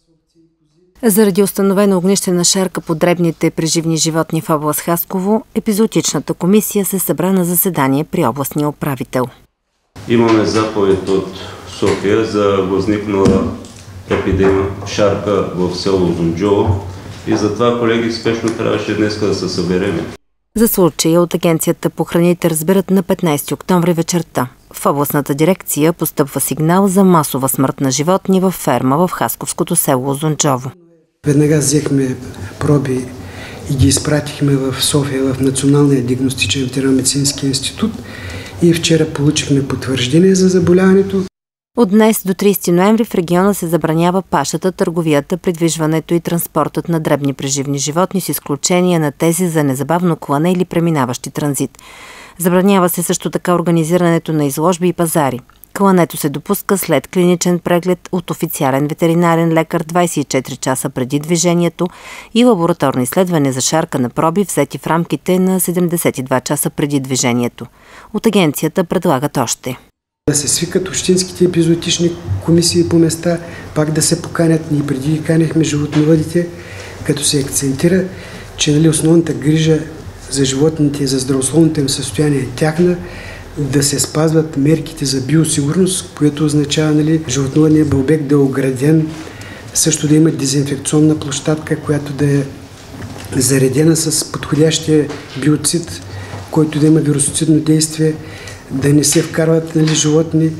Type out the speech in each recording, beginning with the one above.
Заради установено огнищена шарка по дребните преживни животни в област Хасково, епизоотичната комисия се събра на заседание при областния управител. Имаме заповед от София за възникнала епидемия шарка в село Узунджово и затова, колеги, спешно трябваше днес да се съберем. За случая от Агенцията по храните разбират на 15 октомври вечерта. В областната дирекция постъпва сигнал за масова смърт на животни във ферма в хасковското село Узунджово. Веднага взехме проби и ги изпратихме в София в Националния диагностичен ветеринарно-медицински институт и вчера получихме потвърждение за заболяването. От днес до 30 ноември в региона се забранява пашата, търговията, придвижването и транспортът на дребни преживни животни с изключение на тези за незабавно клане или преминаващи транзит. Забранява се също така организирането на изложби и пазари. Клането се допуска след клиничен преглед от официален ветеринарен лекар 24 часа преди движението и лабораторни изследвания за шарка на проби, взети в рамките на 72 часа преди движението. От агенцията предлагат още да се свикат общинските епизоотични комисии по места, пак да се поканят. Ние преди ги канехме животновъдите, като се акцентира, че основната грижа за животните и за здравословното им състояние е тяхна, да се спазват мерките за биосигурност, което означава животновъдният обект да е ограден, също да има дезинфекционна площадка, която да е заредена с подходящия биоцид, който да има вирусоцидно действие, да не се вкарват животни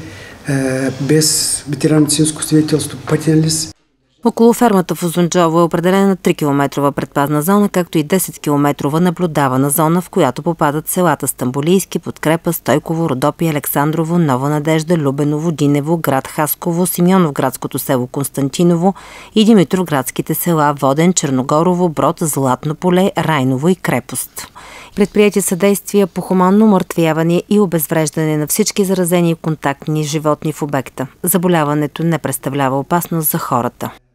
без ветеринарно-медицинско свидетелство, пътен лист. Около фермата в Узунджово е определена 3-километрова предпазна зона, както и 10-километрова наблюдавана зона, в която попадат селата Стамболийски, Подкрепа, Стойково, Родопи, Александрово, Нова Надежда, Любеново, Динево, град Хасково, Симеоновградското село Константиново и Димитровградските села Воден, Черногорово, Брод, Златно поле, Райново и Крепост. Предприяти съдействия по хуманно умъртвяване и обезвреждане на всички заразени и контактни животни в обекта. Заболяването не представлява опасност за хората.